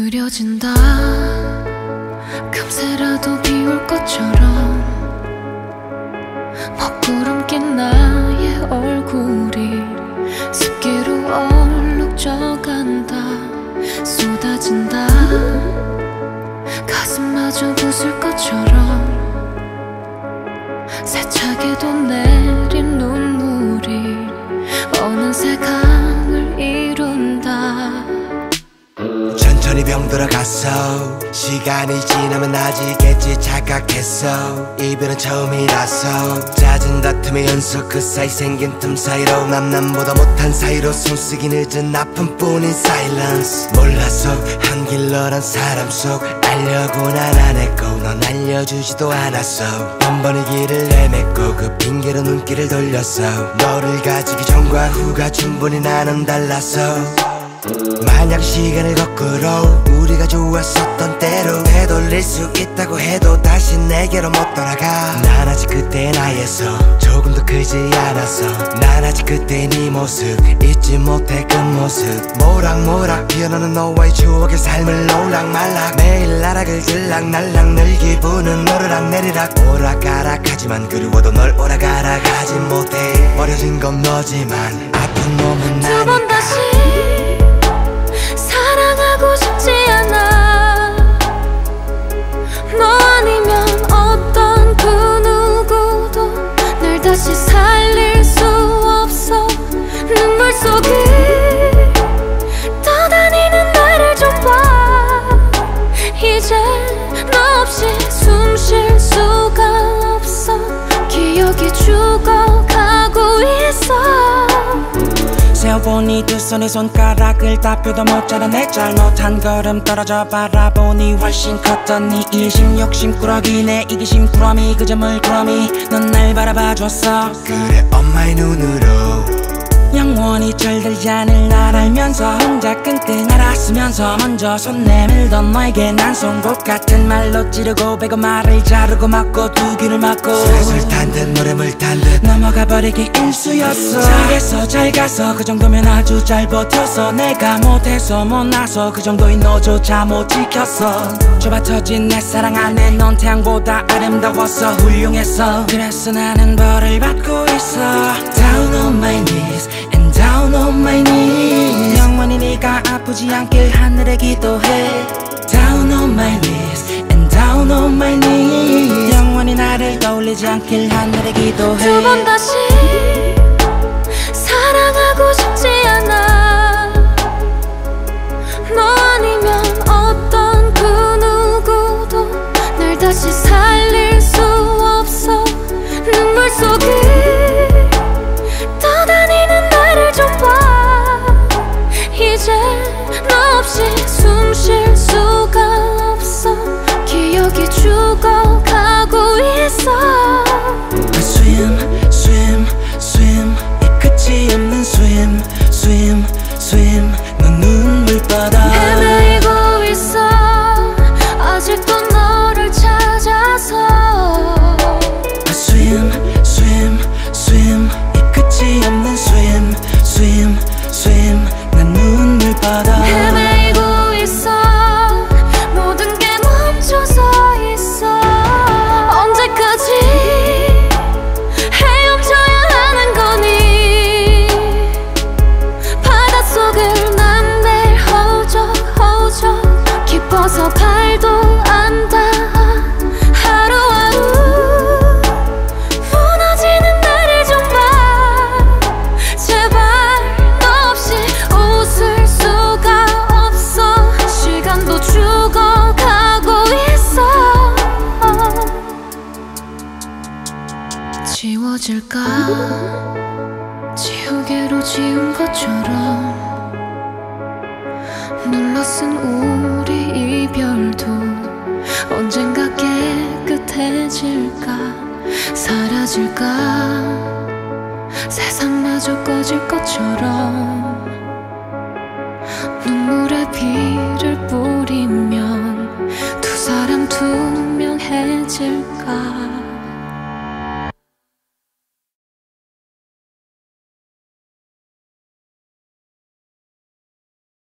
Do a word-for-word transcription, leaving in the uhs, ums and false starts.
느려진다. 금세라도 비올 것처럼 먹구름 낀 나의 얼굴이 습기로 얼룩져간다. 쏟아진다. 가슴마저 부술 것처럼 세차게도 내린 눈물이 어느새 강을 이룬다. 천천히 병들어갔어. 시간이 지나면 나아지겠지 착각했어. 이별은 처음이라서 잦은 다툼의 연속, 그 사이 생긴 틈 사이로 남남보다 못한 사이로 숨쉬기 늦은 아픔뿐인 silence. 몰라서 한 길 너란 사람 속 알려고 난 안 했고 넌 알려주지도 않았어. 번번이 길을 헤맸고 그 핑계로 눈길을 돌렸어. 너를 가지기 전과 후가 충분히 나는 달랐어. 만약 시간을 거꾸로 우리가 좋았었던 때로 되돌릴 수 있다고 해도 다시 내게로 못 돌아가. 난 아직 그때의 나에서 조금 더 크지 않았어. 난 아직 그때의 네 모습 잊지 못해. 그 모습 모락모락 피어나는 너와의 추억의 삶을 올락말락 매일 나락을 들락날락 늘 기분은 오르락내리락 오락가락 하지만 그리워도 널 오락가락 하지 못해. 버려진 건 너지만 아픈 몸은 나니까. 두 번 다시 사랑하고 싶지 않아. 너 아니면 어떤 그 누구도 날 다시 살릴 수 없어. 눈물 속에 떠다니는 나를 좀 봐. 이제 너 없이 숨 쉴 수가 없어. 기억이 죽어가고 있어. 세어보니 두 손의 손가락을 다 펴도 모자란 내 잘못한 걸음 떨어져 바라보니 훨씬 컸던 네 이심 욕심 꾸러기 내 이기심 꾸러미 그저 물꾸러미 넌 날 바라봐줬어. 그래 엄마의 눈으로 영원히 철들지 않을 날 알면서 혼자 끙끙 앓았으면서 먼저 손 내밀던 너에게 난 송곳 같은 말로 찌르고 배고 말을 자르고 막고 두 귀를 막고 술술 탄 듯 노래물 탄 듯 넘어가 버리기 일쑤였어. 잘했어 잘 가서 그 정도면 아주 잘 버텼어. 내가 못해서 못나서 그 정도인 너조차 못 지켰어. 좁아 터진 내 사랑 안에 넌 태양보다 아름다웠어. 훌륭했어. 그래서 나는 벌을 받고 있어. Down on my knees and down on my knees. 영원히 네가 아프지 않길 하늘에 기도해. Down on my knees and down on my knees. 영원히 나를 떠올리지 않길 하늘에 기도해. 두 번 다시 사랑하고 싶지 않아. 너 아니면 어떤 그 누구도 날 다시 살릴 수 없어. 눈물 속에 떠다니는 나를 좀 봐. 이제 너 없이 숨 쉴 수가 없어. 기억이 죽어가고 있어. I swim, swim, swim. 이 끝이 없는 swim, swim, swim. 넌 눈물바다 헤매이고 있어. 아직도 너를 찾아서. I swim, swim, swim. 이 끝이 없는 swim, swim, swim. 난 눈물바다 헤매이고 있어. 모든 게 멈춰서 있어. 언제까지 헤엄쳐야 하는 거니. 바닷속을 난 매일 허우적 허우적 깊어서 발도 안 닿아. 하루하루 무너지는 나를 좀 봐. 제발 너 없이 웃을 수가 없어. 시간도 죽어가고 있어. 지워질까? 지우개로 지운 것처럼 눌러 쓴 우